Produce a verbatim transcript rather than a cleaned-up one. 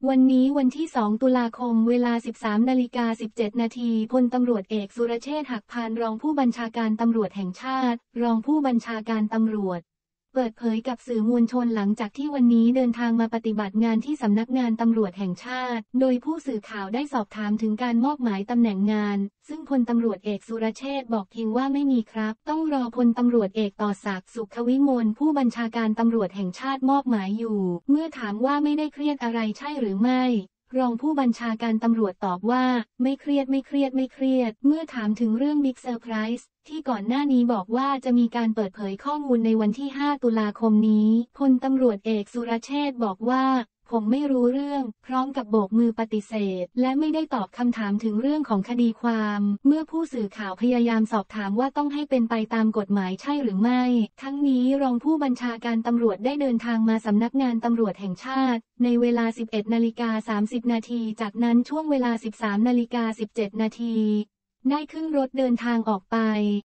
วันนี้วันที่สองตุลาคมเวลา สิบสามนาฬิกาสิบเจ็ดนาทีพลตำรวจเอกสุรเชษฐ์หักพานรองผู้บัญชาการตำรวจแห่งชาติรองผู้บัญชาการตำรวจเปิดเผยกับสื่อมวลชนหลังจากที่วันนี้เดินทางมาปฏิบัติงานที่สำนักงานตำรวจแห่งชาติโดยผู้สื่อข่าวได้สอบถามถึงการมอบหมายตำแหน่งงานซึ่งพลตำรวจเอกสุรเชษฐ์บอกเพียงว่าไม่มีครับต้องรอพลตำรวจเอกต่อศักดิ์สุขวิมลผู้บัญชาการตำรวจแห่งชาติมอบหมายอยู่เมื่อถามว่าไม่ได้เครียดอะไรใช่หรือไม่รองผู้บัญชาการตำรวจตอบว่าไม่เครียดไม่เครียดไม่เครียดเมื่อถามถึงเรื่องบิ๊กเซอร์ไพรส์ที่ก่อนหน้านี้บอกว่าจะมีการเปิดเผยข้อมูลในวันที่ห้าตุลาคมนี้พลตำรวจเอกสุรเชษฐ์บอกว่าผมไม่รู้เรื่องพร้อมกับโบกมือปฏิเสธและไม่ได้ตอบคำถามถึงเรื่องของคดีความเมื่อผู้สื่อข่าวพยายามสอบถามว่าต้องให้เป็นไปตามกฎหมายใช่หรือไม่ทั้งนี้รองผู้บัญชาการตำรวจได้เดินทางมาสำนักงานตำรวจแห่งชาติในเวลา สิบเอ็ดนาฬิกาสามสิบนาทีจากนั้นช่วงเวลา สิบสามนาฬิกาสิบเจ็ดนาทีได้ขึ้นรถเดินทางออกไป